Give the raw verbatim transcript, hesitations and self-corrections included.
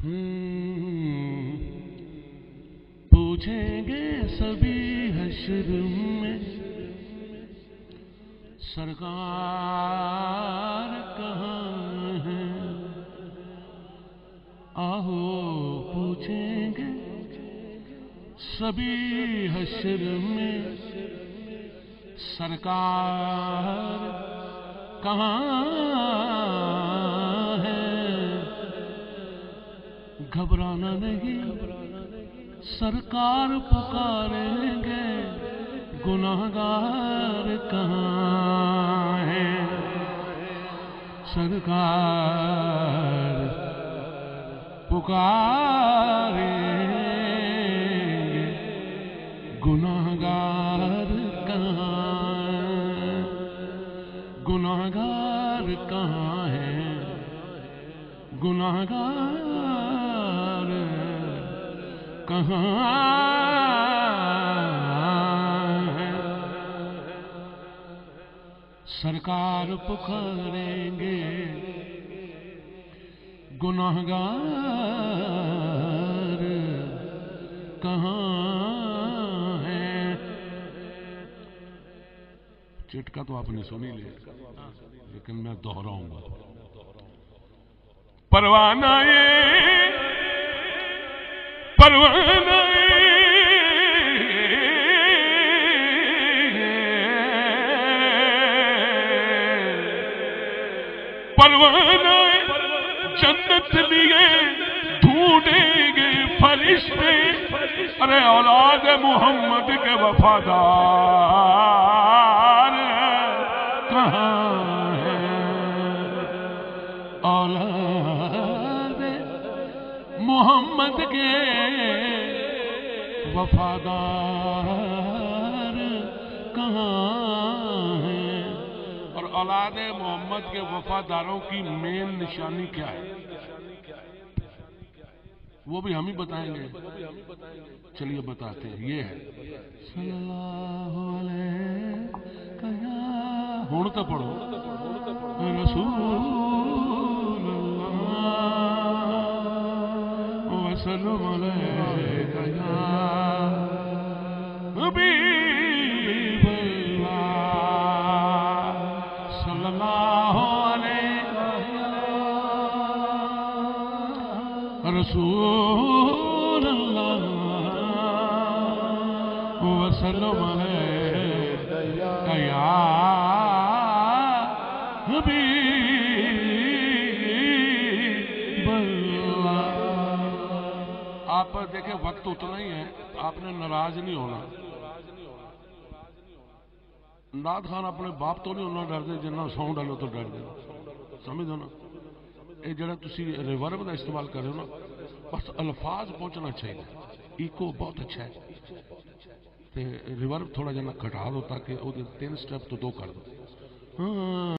पूछेंगे सभी हश्र में सरकार कहाँ है। आहो पूछेंगे सभी हश्र में सरकार कहाँ है। घबराना नहीं सरकार पुकारेंगे गुनाहगार कहाँ है। सरकार पुकारेंगे गुनाहगार कहाँ, गुनाहगार कहाँ है, गुनाहगार कहाँ है। सरकार पुकारेंगे गुनाहगार कहाँ है। चिटका तो आपने सुनी लिया, लेकिन मैं दोहराऊंगा। परवाना ये परवाना परवाना जन्नत लिए ढूंढेंगे फरिश्ते। अरे औलाद मोहम्मद के वफादार कहाँ है। औलाद मोहम्मद के वफादार कहाँ है। और औलाद मोहम्मद के वफादारों की मेन निशानी क्या है वो भी हम ही बताएंगे। चलिए बताते हैं। ये है सल्लल्लाहु अलैहि हुण तो पढ़ो रसूलुल्लाह वसल्लम अलैका या हबीबल्लाह सल्लल्लाहु अलैहि रसूलुल्लाह वसल्लम अलैका या हबीबल्लाह। आप देखें वक्त उतना ही है, आपने नाराज नहीं होना। नाथ खान अपने बाप तो नहीं होना डरते जिन्ना साउंड वालों तो डरते। समझ दो ना, ये जरा तुसी रिवर्ब का इस्तेमाल कर रहे हो ना, बस अल्फाज पहुंचना चाहिए। इको बहुत अच्छा है, ते रिवर्ब थोड़ा जना घटा दो ताकि वो तीन स्टेप तो दो कर दो। हाँ